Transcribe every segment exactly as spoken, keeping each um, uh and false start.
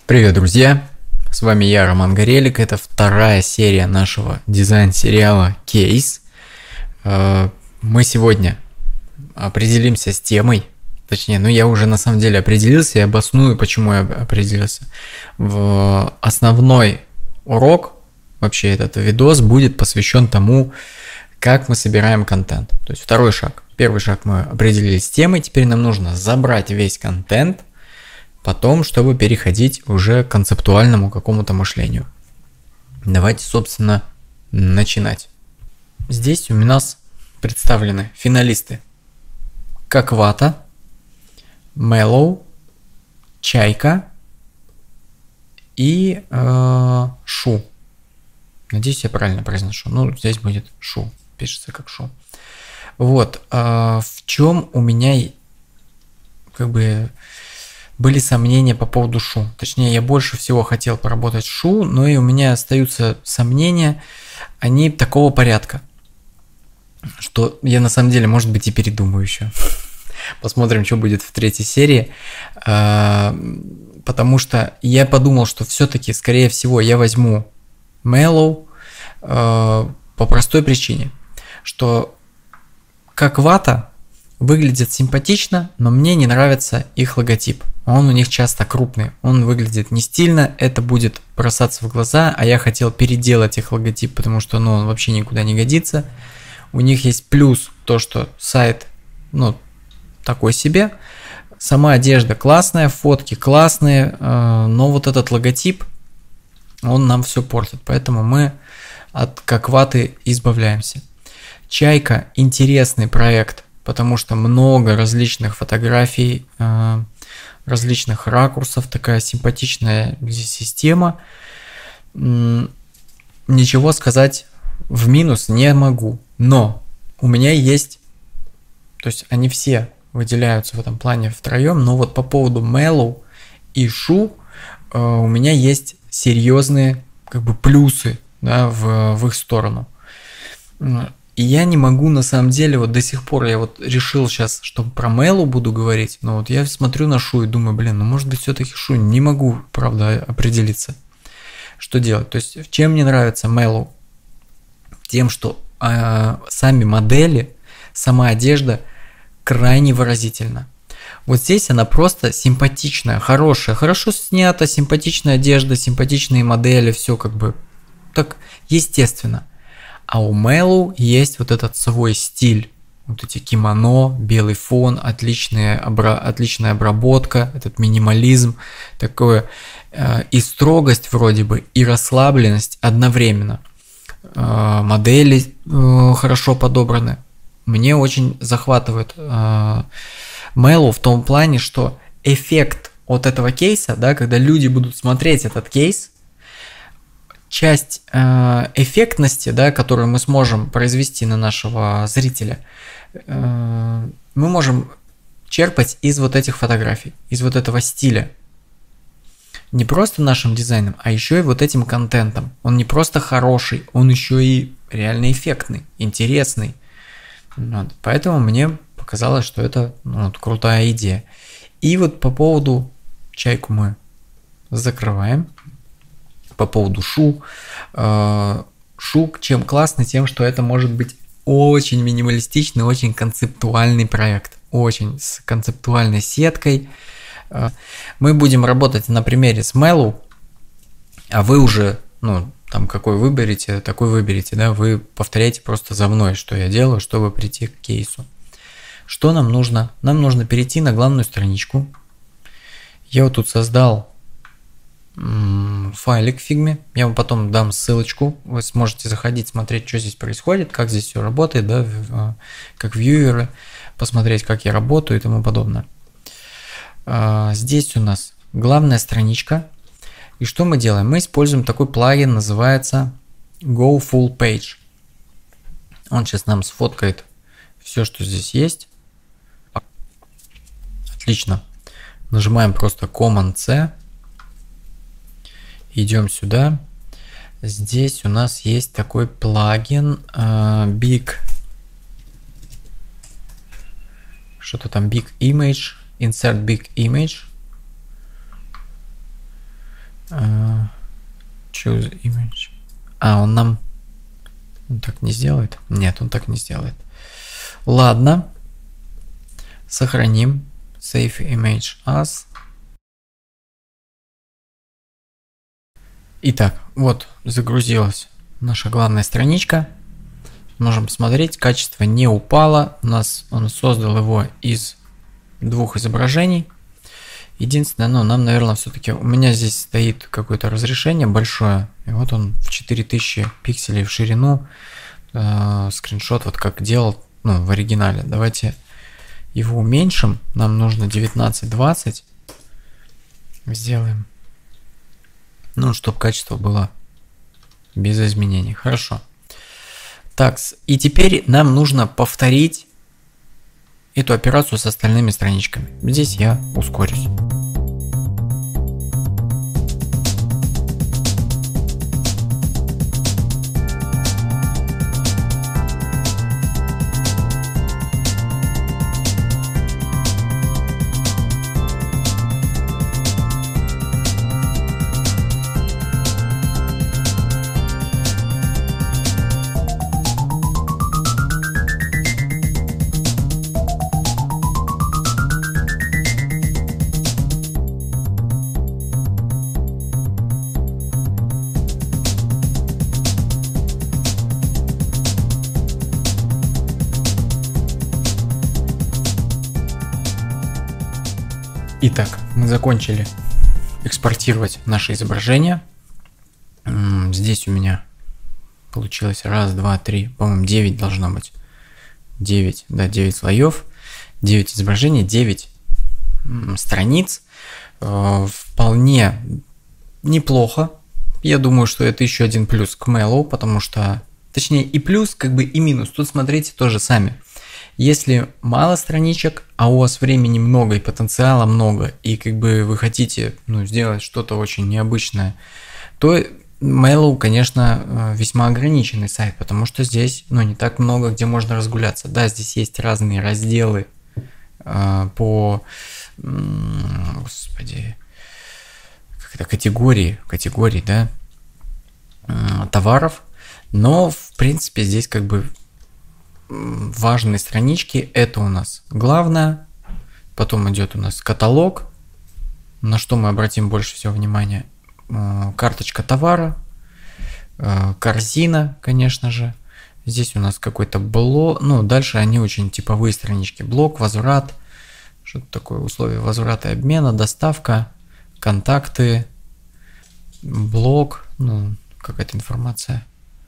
Привет, друзья! С вами я, Роман Горелик. Это вторая серия нашего дизайн-сериала Кейс. Мы сегодня определимся с темой. Точнее, ну я уже на самом деле определился и обосную, почему я определился. В основной урок, вообще этот видос, будет посвящен тому, как мы собираем контент. То есть второй шаг. Первый шаг мы определились с темой, теперь нам нужно забрать весь контент, потом, чтобы переходить уже к концептуальному какому-то мышлению. Давайте, собственно, начинать. Здесь у нас представлены финалисты Как Вата, Mellow, Чайка и э, Шу. Надеюсь, я правильно произношу. Ну, здесь будет Шу, пишется как Шу. Вот, э, в чем у меня как бы были сомнения по поводу Шу. Точнее, я больше всего хотел поработать Шу, но и у меня остаются сомнения. Они такого порядка, что я на самом деле, может быть, и передумаю еще. Посмотрим, что будет в третьей серии. Потому что я подумал, что все-таки, скорее всего, я возьму Mellow по простой причине, что Как Вата выглядит симпатично, но мне не нравится их логотип. Он у них часто крупный, он выглядит не стильно, это будет бросаться в глаза, а я хотел переделать их логотип, потому что ну, он вообще никуда не годится. У них есть плюс то, что сайт, ну, такой себе. Сама одежда классная, фотки классные, но вот этот логотип, он нам все портит, поэтому мы от Как Ваты избавляемся. Чайка интересный проект, потому что много различных фотографий, различных ракурсов, такая симпатичная система. Ничего сказать в минус не могу, но у меня есть, то есть они все выделяются в этом плане втроем, но вот по поводу Mellow и Шу у меня есть серьезные как бы плюсы, да, в, в их сторону. И я не могу, на самом деле, вот до сих пор, я вот решил сейчас, что про Mellow буду говорить, но вот я смотрю на Шу и думаю, блин, ну может быть все-таки Шу, не могу, правда, определиться, что делать. То есть, чем мне нравится Mellow? Тем, что э, сами модели, сама одежда крайне выразительна. Вот здесь она просто симпатичная, хорошая, хорошо снята, симпатичная одежда, симпатичные модели, все как бы так естественно. А у Mellow есть вот этот свой стиль, вот эти кимоно, белый фон, отличная, обра... отличная обработка, этот минимализм, такое э, и строгость вроде бы, и расслабленность одновременно. Э, модели э, хорошо подобраны. Мне очень захватывает э, Mellow в том плане, что эффект от этого кейса, да, когда люди будут смотреть этот кейс, часть э, эффектности, да, которую мы сможем произвести на нашего зрителя, э, мы можем черпать из вот этих фотографий, из вот этого стиля. Не просто нашим дизайном, а еще и вот этим контентом. Он не просто хороший, он еще и реально эффектный, интересный. Вот. Поэтому мне показалось, что это ну, вот, крутая идея. И вот по поводу Чайку мы закрываем. По поводу Шу. Шу чем классно? Тем, что это может быть очень минималистичный, очень концептуальный проект. Очень с концептуальной сеткой. Мы будем работать на примере с Mellow, а вы уже, ну, там какой выберете, такой выберете, да, вы повторяете просто за мной, что я делаю, чтобы прийти к кейсу. Что нам нужно? Нам нужно перейти на главную страничку. Я вот тут создал файлик в Figma, я вам потом дам ссылочку, вы сможете заходить, смотреть, что здесь происходит, как здесь все работает, да, как вьюеры, посмотреть, как я работаю и тому подобное. Здесь у нас главная страничка, и что мы делаем? Мы используем такой плагин, называется Go Full Page. Он сейчас нам сфоткает все, что здесь есть. Отлично. Нажимаем просто Command-C. Идем сюда. Здесь у нас есть такой плагин uh, Big. Что-то там Big Image. Insert Big Image. Choose image. А, он нам... Он так не сделает? Нет, он так не сделает. Ладно. Сохраним. Save image as. Итак, вот загрузилась наша главная страничка. Можем посмотреть, качество не упало. У нас он создал его из двух изображений. Единственное, ну, нам, наверное, все-таки... У меня здесь стоит какое-то разрешение большое. И вот он в четыре тысячи пикселей в ширину. Э, скриншот вот как делал, ну, в оригинале. Давайте его уменьшим. Нам нужно девятнадцать двадцать. Сделаем. Ну, чтобы качество было без изменений. Хорошо. Так, и теперь нам нужно повторить эту операцию с остальными страничками. Здесь я ускорюсь. Итак, мы закончили экспортировать наше изображение. Здесь у меня получилось раз, два, три, по-моему, девять должно быть. девять, да, девять слоев, девять изображений, девять страниц. Вполне неплохо. Я думаю, что это еще один плюс к Mellow, потому что, точнее, и плюс, как бы и минус. Тут смотрите тоже сами. Если мало страничек, а у вас времени много и потенциала много, и как бы вы хотите, ну, сделать что-то очень необычное, то Mellow, конечно, весьма ограниченный сайт, потому что здесь, ну, не так много, где можно разгуляться. Да, здесь есть разные разделы э, по, господи, как это, категории, категории, да, э, товаров, но, в принципе, здесь как бы важные странички. Это у нас главное, потом идет у нас каталог, на что мы обратим больше всего внимания, карточка товара, корзина, конечно же, здесь у нас какой-то блок, ну дальше они очень типовые странички, блок, возврат, что-то такое, условия возврата и обмена, доставка, контакты, блок, ну какая-то информация.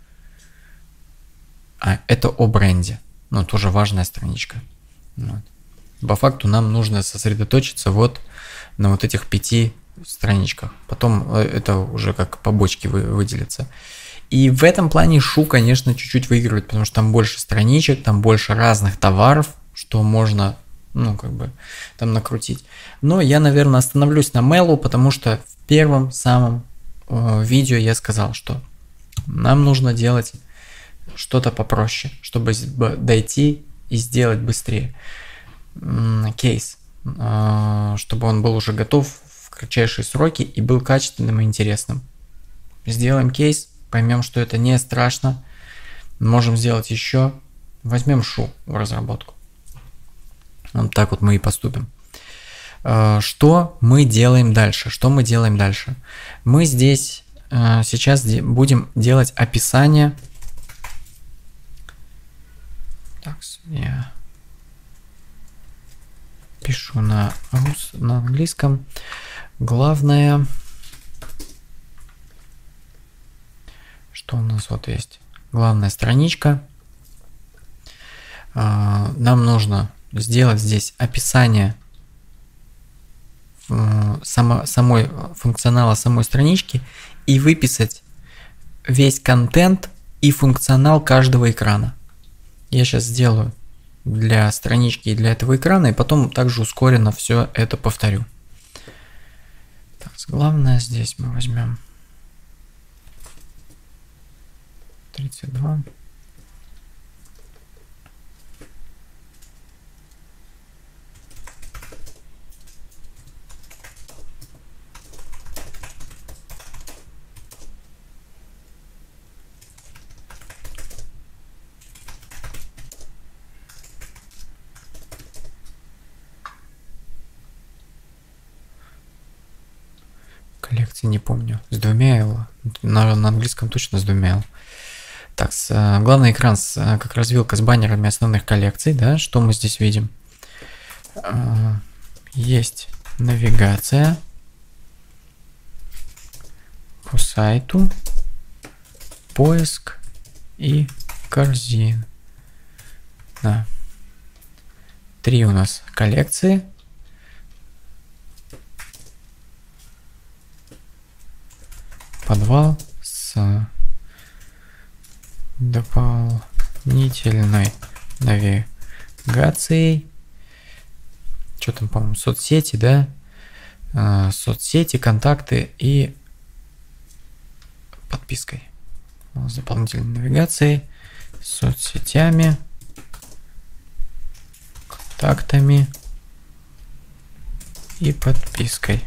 А, это о бренде. Ну, тоже важная страничка. Вот. По факту нам нужно сосредоточиться вот на вот этих пяти страничках. Потом это уже как побочки вы, выделится. И в этом плане Шу, конечно, чуть-чуть выигрывает, потому что там больше страничек, там больше разных товаров, что можно, ну, как бы, там накрутить. Но я, наверное, остановлюсь на Mellow, потому что в первом самом э, видео я сказал, что нам нужно делать что-то попроще, чтобы дойти и сделать быстрее. Кейс, чтобы он был уже готов в кратчайшие сроки и был качественным и интересным. Сделаем кейс, поймем, что это не страшно. Можем сделать еще. Возьмем Шу в разработку. Вот так вот мы и поступим. Что мы делаем дальше? Что мы делаем дальше? Мы здесь сейчас будем делать описание. Так, я пишу на, рус, на английском. Главное, что у нас вот есть. Главная страничка. Нам нужно сделать здесь описание само, самой функционала самой странички и выписать весь контент и функционал каждого экрана. Я сейчас сделаю для странички и для этого экрана, и потом также ускоренно все это повторю. Так, главное здесь мы возьмем тридцать два. коллекций, не помню. С двумя L. На, на английском точно с двумя L. Так, с, а, главный экран с, а, как развилка с баннерами основных коллекций, да, что мы здесь видим? А, есть навигация по сайту, поиск и корзин. Да. Три у нас коллекции. Подвал с дополнительной навигацией. Что там, по-моему, соцсети, да? А, соцсети, контакты и подпиской. С дополнительной навигацией, соцсетями, контактами и подпиской.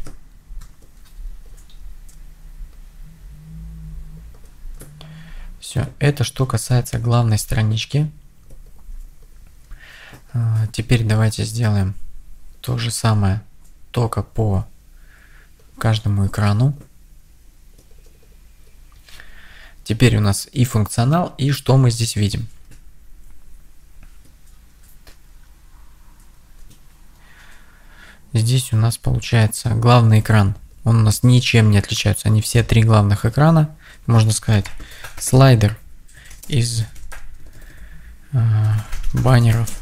Все, это что касается главной странички. А, теперь давайте сделаем то же самое, только по каждому экрану. Теперь у нас и функционал, и что мы здесь видим. Здесь у нас получается главный экран. Он у нас ничем не отличается. Они все три главных экрана. Можно сказать, слайдер из э, баннеров.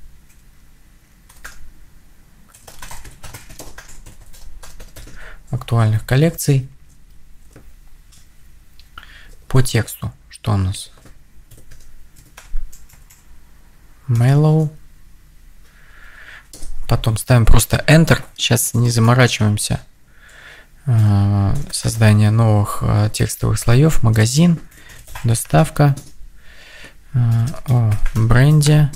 Актуальных коллекций. По тексту, что у нас? Mellow. Потом ставим просто Enter. Сейчас не заморачиваемся. Создание новых текстовых слоев. Магазин. Доставка. О бренде.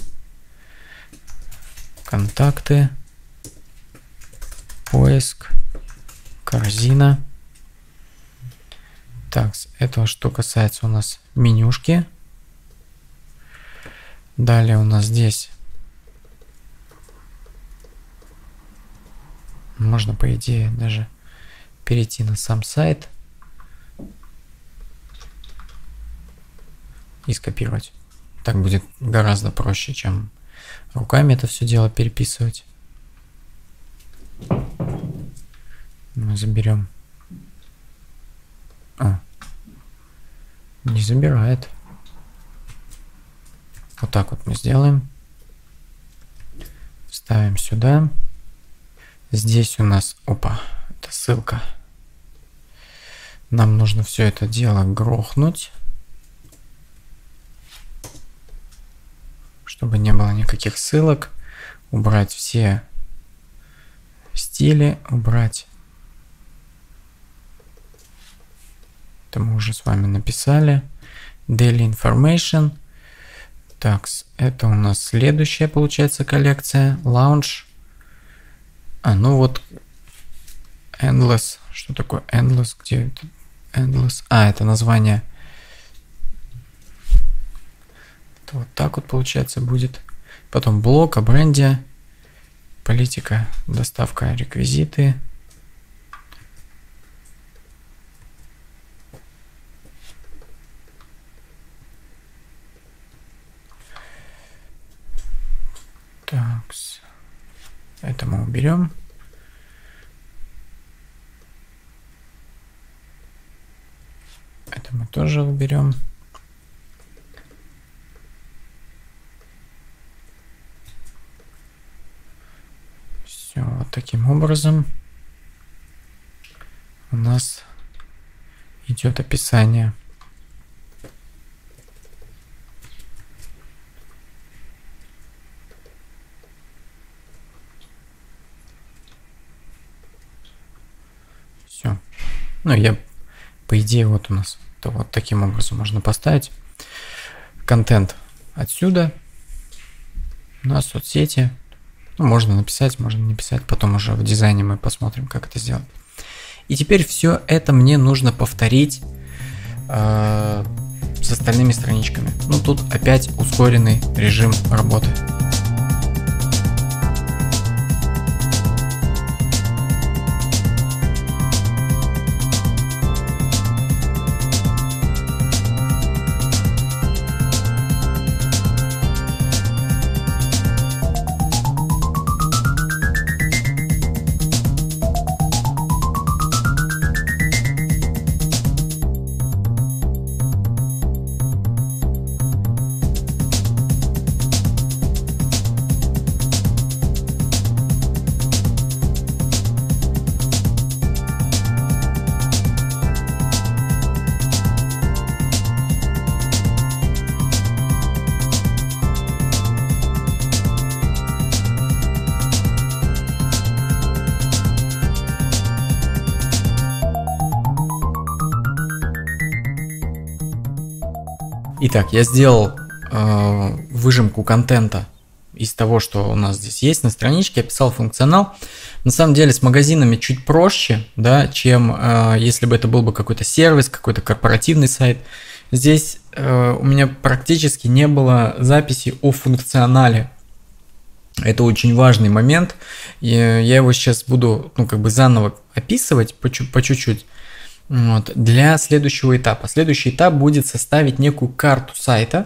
Контакты. Поиск. Корзина. Так, это что касается у нас менюшки. Далее у нас здесь можно, по идее, даже перейти на сам сайт и скопировать. Так будет гораздо проще, чем руками это все дело переписывать. Мы заберем. А, не забирает. Вот так вот мы сделаем. Ставим сюда. Здесь у нас, опа, это ссылка. Нам нужно все это дело грохнуть, чтобы не было никаких ссылок. Убрать все стили, убрать. Это мы уже с вами написали. Daily Information. Так, это у нас следующая, получается, коллекция. Lounge. А, ну вот Endless. Что такое Endless? Где это? Endless. А, это название. Это вот так вот, получается, будет. Потом блок о бренде. Политика, доставка, реквизиты. Так, это мы уберем. Это мы тоже уберем. Все, вот таким образом у нас идет описание. Все. Ну, я, по идее, вот у нас то вот таким образом можно поставить контент отсюда на соцсети. Ну, можно написать, можно не писать, потом уже в дизайне мы посмотрим, как это сделать. И теперь все это мне нужно повторить э, с остальными страничками. Ну, тут опять ускоренный режим работы. Итак, я сделал э, выжимку контента из того, что у нас здесь есть на страничке, описал функционал. На самом деле с магазинами чуть проще, да, чем э, если бы это был бы какой-то сервис, какой-то корпоративный сайт. Здесь э, у меня практически не было записи о функционале. Это очень важный момент. И я его сейчас буду, ну, как бы заново описывать по, по чуть-чуть. Вот, для следующего этапа. Следующий этап будет составить некую карту сайта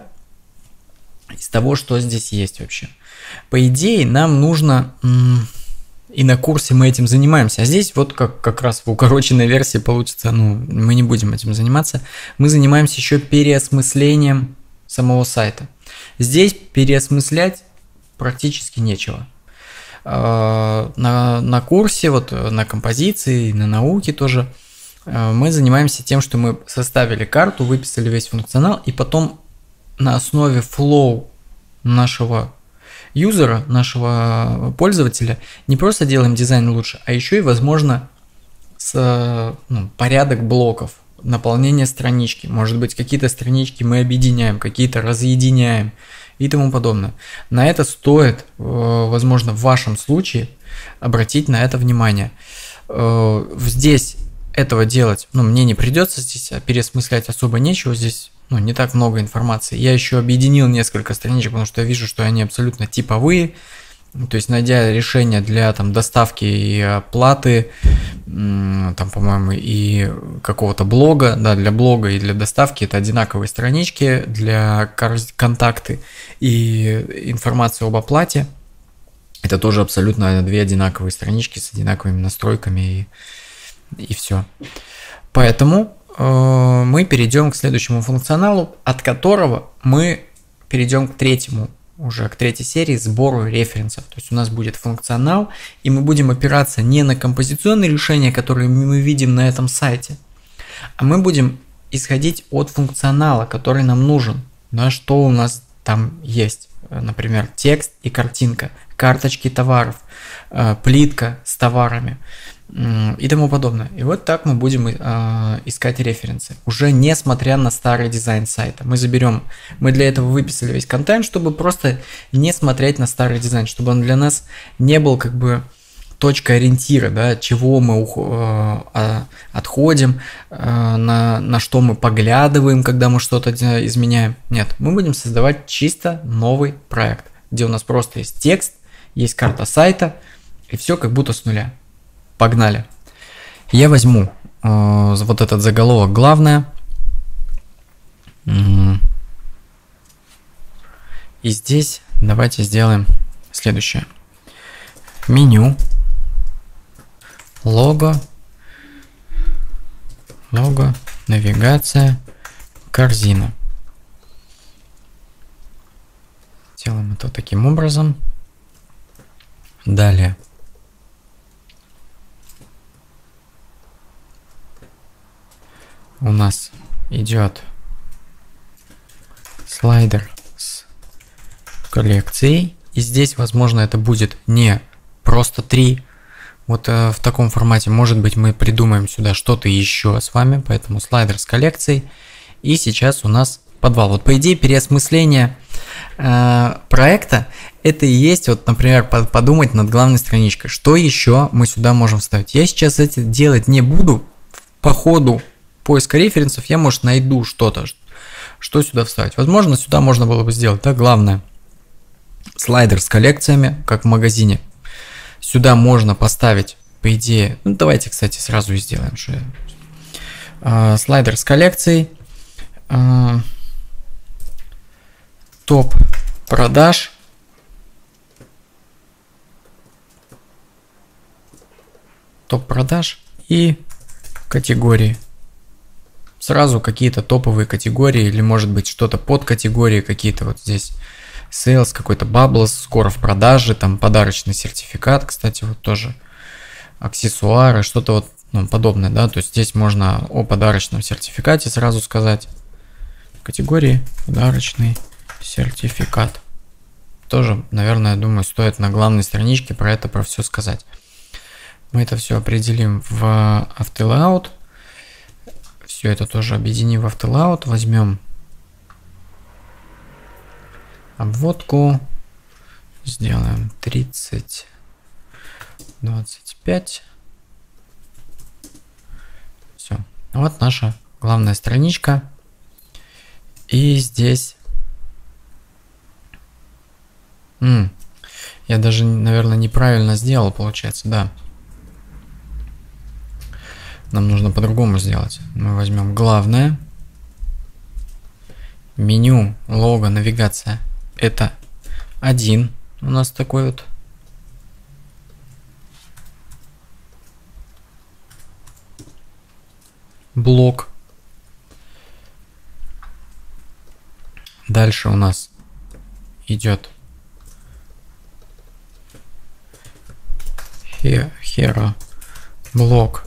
из того, что здесь есть вообще. По идее, нам нужно, и на курсе мы этим занимаемся, а здесь вот как, как раз в укороченной версии получится, ну, мы не будем этим заниматься, мы занимаемся еще переосмыслением самого сайта. Здесь переосмыслять практически нечего. На, на курсе, вот на композиции, на науке тоже, мы занимаемся тем, что мы составили карту, выписали весь функционал, и потом на основе флоу нашего юзера, нашего пользователя, не просто делаем дизайн лучше, а еще и, возможно, с, ну, порядок блоков, наполнение странички. Может быть, какие-то странички мы объединяем, какие-то разъединяем и тому подобное. На это стоит, возможно, в вашем случае обратить на это внимание. Здесь этого делать, ну, мне не придется здесь, а переосмыслять особо нечего, здесь, ну, не так много информации. Я еще объединил несколько страничек, потому что я вижу, что они абсолютно типовые, то есть найдя решение для там доставки и оплаты, там, по-моему, и какого-то блога, да, для блога и для доставки это одинаковые странички, для контакты и информации об оплате это тоже абсолютно две одинаковые странички с одинаковыми настройками и И все. Поэтому э, мы перейдем к следующему функционалу, от которого мы перейдем к третьему, уже к третьей серии, сбору референсов. То есть у нас будет функционал, и мы будем опираться не на композиционные решения, которые мы видим на этом сайте, а мы будем исходить от функционала, который нам нужен. Да, что у нас там есть. Например, текст и картинка, карточки товаров, э, плитка с товарами и тому подобное. И вот так мы будем э, искать референсы, уже несмотря на старый дизайн сайта. Мы заберем, мы для этого выписали весь контент, чтобы просто не смотреть на старый дизайн, чтобы он для нас не был как бы точкой ориентира, да, от чего мы э, отходим, э, на, на что мы поглядываем, когда мы что-то изменяем. Нет, мы будем создавать чисто новый проект, где у нас просто есть текст, есть карта сайта, и все как будто с нуля. Погнали. Я возьму э, вот этот заголовок «Главное». И здесь давайте сделаем следующее. Меню. Лого. Лого. Навигация. Корзина. Делаем это таким образом. Далее. У нас идет слайдер с коллекцией. И здесь, возможно, это будет не просто три. Вот э, в таком формате. Может быть, мы придумаем сюда что-то еще с вами. Поэтому слайдер с коллекцией. И сейчас у нас подвал. Вот по идее переосмысление э, проекта это и есть, вот, например, подумать над главной страничкой. Что еще мы сюда можем вставить? Я сейчас это делать не буду. По ходу поиска референсов я, может, найду что-то, что сюда вставить. Возможно, сюда можно было бы сделать, да, главное, слайдер с коллекциями, как в магазине. Сюда можно поставить, по идее, ну, давайте, кстати, сразу и сделаем, что я... а, слайдер с коллекцией, а, топ продаж, топ продаж и категории. Сразу какие-то топовые категории или может быть что-то под категории, какие-то вот здесь sales, какой-то bubbles, скоро в продаже, там подарочный сертификат, кстати, вот тоже аксессуары, что-то вот, ну, подобное, да, то есть здесь можно о подарочном сертификате сразу сказать. Категории подарочный сертификат. Тоже, наверное, я думаю, стоит на главной страничке про это, про все сказать. Мы это все определим в AutoLayout. Все это тоже объединим в AutoLayout. Возьмем Обводку сделаем тридцать, двадцать пять. Все. Вот наша главная страничка. И здесь... М, я даже, наверное, неправильно сделал, получается, да. Нам нужно по-другому сделать. Мы возьмем главное. Меню, лого, навигация. Это один. У нас такой вот. Блок. Дальше у нас идет Hero блок.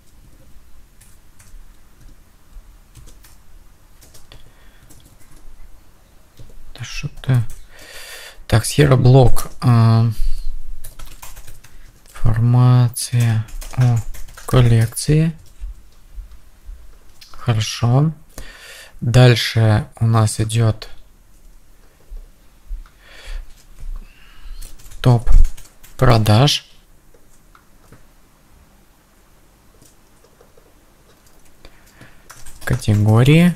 Да что-то. Так, Hero блок. Э, информация о коллекции. Хорошо. Дальше у нас идет топ продаж. Категории.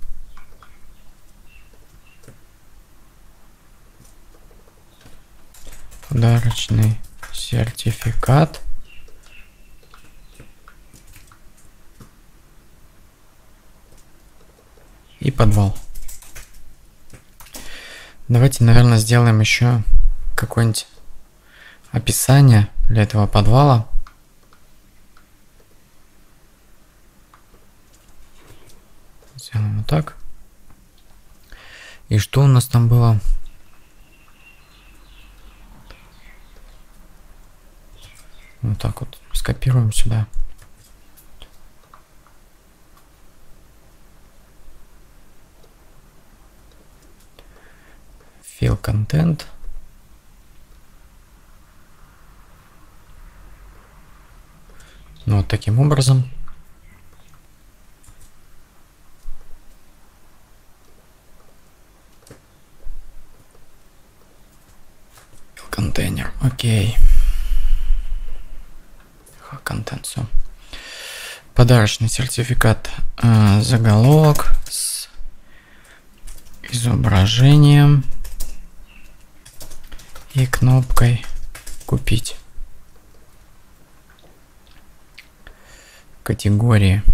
Подарочный сертификат. И подвал. Давайте, наверное, сделаем еще какое-нибудь описание для этого подвала. Сделаем вот так. И что у нас там было? Вот так вот скопируем сюда. Fill content. Ну, вот таким образом. Fill контейнер. Окей. Контент, все. Подарочный сертификат. Э, заголовок с изображением и кнопкой купить. Категории.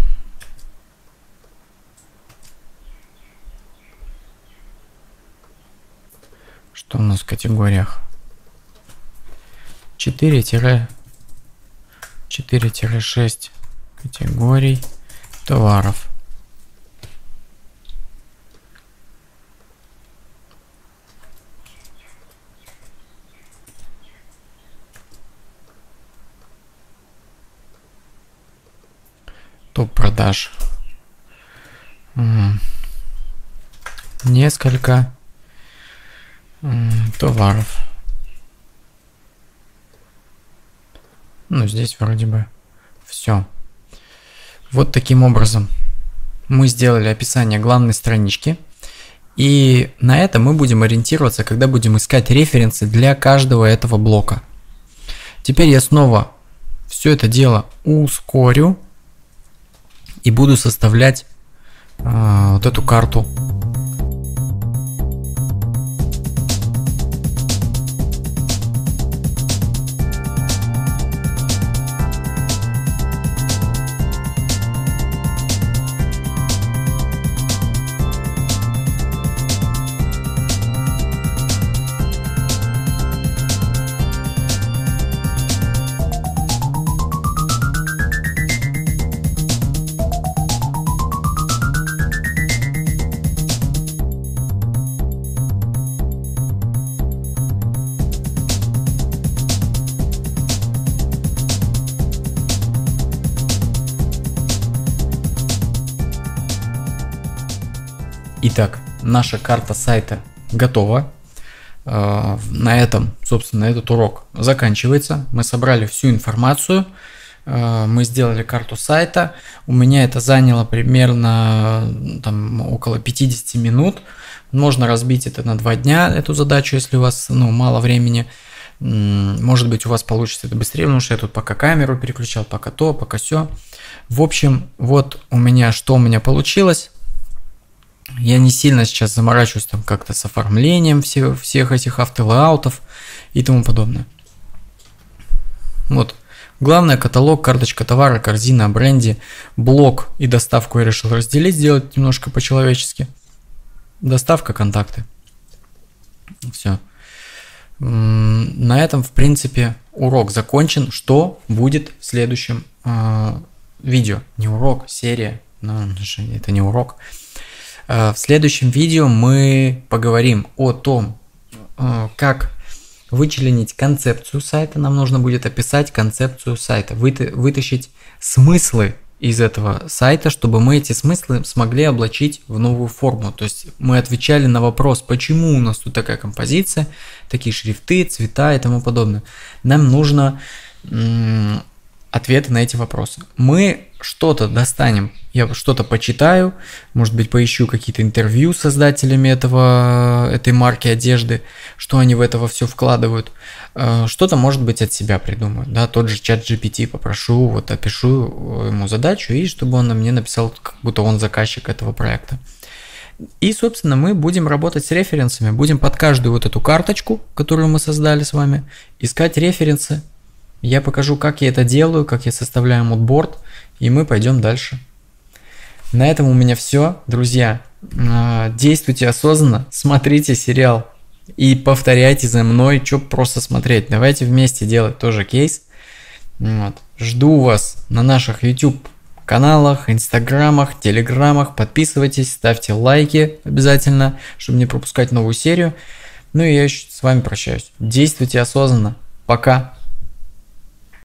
Что у нас в категориях? четыре шесть категорий товаров. Топ продаж. Несколько товаров. Ну, здесь вроде бы все. Вот таким образом мы сделали описание главной странички. И на это мы будем ориентироваться, когда будем искать референсы для каждого этого блока. Теперь я снова все это дело ускорю и буду составлять э, вот эту карту. Итак, наша карта сайта готова. На этом, собственно, этот урок заканчивается. Мы собрали всю информацию. мы сделали карту сайта. У меня это заняло примерно там, около пятьдесят минут. Можно разбить это на два дня, эту задачу, если у вас ну, мало времени. Может быть, у вас получится это быстрее, потому что я тут пока камеру переключал, пока то, пока все. В общем, вот у меня что у меня получилось. Я не сильно сейчас заморачиваюсь там как-то с оформлением всех, всех этих автолаутов и тому подобное. Вот. Главное, каталог, карточка товара, корзина о бренде, блог и доставку я решил разделить, сделать немножко по-человечески. Доставка, контакты. Все. На этом, в принципе, урок закончен. Что будет в следующем э, видео? Не урок, серия. Но это не урок. Э, в следующем видео мы поговорим о том, э, как вычленить концепцию сайта. Нам нужно будет описать концепцию сайта, выта- вытащить смыслы из этого сайта, чтобы мы эти смыслы смогли облачить в новую форму. То есть мы отвечали на вопрос, почему у нас тут такая композиция, такие шрифты, цвета и тому подобное. Нам нужно м- ответы на эти вопросы. Мы что-то достанем, я что-то почитаю, может быть, поищу какие-то интервью с создателями этого, этой марки одежды, что они в это все вкладывают. Что-то, может быть, от себя придумаю. Да, тот же чат джи пи ти попрошу, вот опишу ему задачу, и чтобы он мне написал, как будто он заказчик этого проекта. И, собственно, мы будем работать с референсами, будем под каждую вот эту карточку, которую мы создали с вами, искать референсы. Я покажу, как я это делаю, как я составляю мудборд, и мы пойдем дальше. На этом у меня все, друзья. Действуйте осознанно, смотрите сериал и повторяйте за мной, что просто смотреть. Давайте вместе делать тоже кейс. Вот. Жду вас на наших YouTube каналах, инстаграмах, телеграмах. Подписывайтесь, ставьте лайки обязательно, чтобы не пропускать новую серию. Ну и я еще с вами прощаюсь. Действуйте осознанно. Пока.